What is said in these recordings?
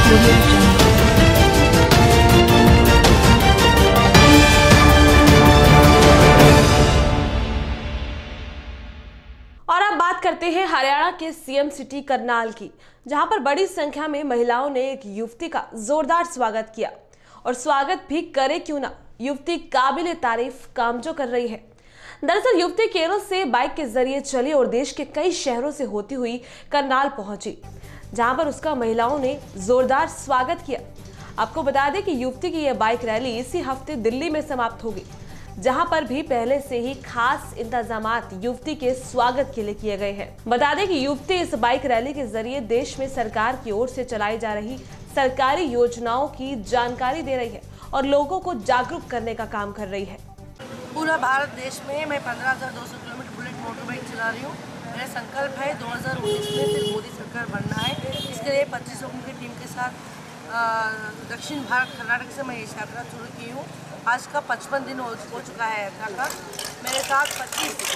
और अब बात करते हैं हरियाणा के सीएम सिटी करनाल की, जहां पर बड़ी संख्या में महिलाओं ने एक युवती का जोरदार स्वागत किया। और स्वागत भी करे क्यों ना, युवती काबिले तारीफ काम जो कर रही है। दरअसल युवती केरल से बाइक के जरिए चली और देश के कई शहरों से होती हुई करनाल पहुंची, जहां पर उसका महिलाओं ने जोरदार स्वागत किया। आपको बता दें कि युवती की यह बाइक रैली इसी हफ्ते दिल्ली में समाप्त होगी, जहां पर भी पहले से ही खास इंतजामात युवती के स्वागत के लिए किए गए हैं। बता दें कि युवती इस बाइक रैली के जरिए देश में सरकार की ओर से चलाई जा रही सरकारी योजनाओं की जानकारी दे रही है और लोगों को जागरूक करने का काम कर रही है। पूरा भारत देश में मैं 15,200 किलोमीटर बुलेट मोटर बाइक चला रही हूँ। मेरा संकल्प है 2019 में फिर मोदी सरकार बनना है। इसके लिए 25 लोगों की टीम के साथ दक्षिण भारत कर्नाटक से मैं ये यात्रा शुरू की हूँ। आज का 55 दिन हो चुका है यात्रा का। मेरे साथ 25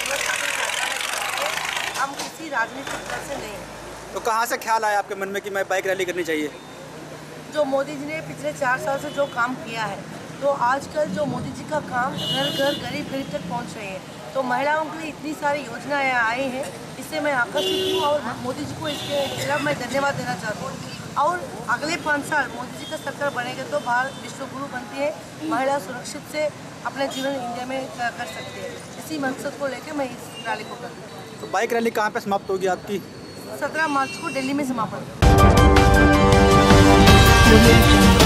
हम किसी राजनीतिक दल से नहीं हैं। तो कहाँ से ख्याल आया आपके मन में कि मैं बाइक रैली करनी चाहिए? जो मोदी जी ने पिछले 4 साल से जो काम किया है, तो आजकल जो मोदी जी का काम घर घर गरीब गरीब तक पहुंच रही है, तो महिलाओं के लिए इतनी सारी योजनाएं आई हैं, इससे मैं आकर्षित हूँ और मोदी जी को इसके खिलाफ मैं धन्यवाद देना चाहती हूँ। और अगले 5 साल मोदी जी का सरकार बनेगा तो भारत विश्व गुरु बनती है, महिला सुरक्षित से अपने जीवन इंडिया में कर सकती है। इसी मकसद को लेकर मैं इस रैली को कर रही हूँ। तो बाइक रैली कहाँ पे समाप्त होगी आपकी? 17 मार्च को दिल्ली में समापन।